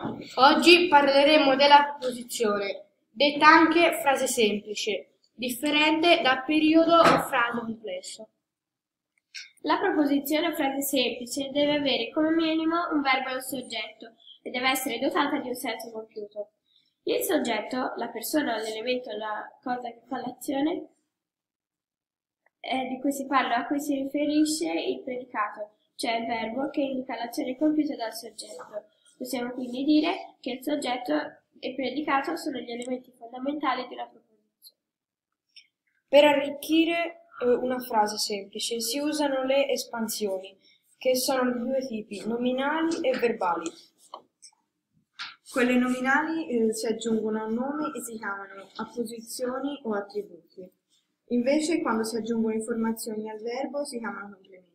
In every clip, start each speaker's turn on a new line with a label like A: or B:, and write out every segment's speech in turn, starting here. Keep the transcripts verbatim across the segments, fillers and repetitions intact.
A: Oggi parleremo della proposizione, detta anche frase semplice, differente da periodo o frase complessa.
B: La proposizione o frase semplice deve avere come minimo un verbo e un soggetto e deve essere dotata di un senso compiuto. Il soggetto, la persona, l'elemento, la cosa che fa l'azione eh, di cui si parla, a cui si riferisce il predicato, cioè il verbo che indica l'azione compiuta dal soggetto. Possiamo quindi dire che il soggetto e il predicato sono gli elementi fondamentali di una proposizione.
A: Per arricchire una frase semplice si usano le espansioni, che sono di due tipi, nominali e verbali. Quelle nominali eh, si aggiungono a un nome e si chiamano apposizioni o attributi. Invece, quando si aggiungono informazioni al verbo, si chiamano complementi.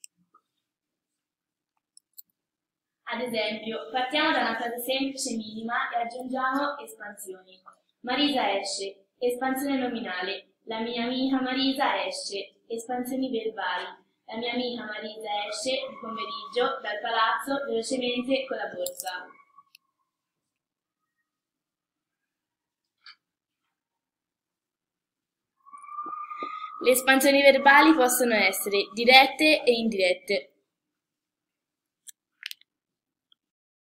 C: Ad esempio, partiamo da una frase semplice minima e aggiungiamo espansioni. Marisa esce, espansione nominale. La mia amica Marisa esce, espansioni verbali. La mia amica Marisa esce di pomeriggio dal palazzo velocemente con la borsa. Le espansioni verbali possono essere dirette e indirette.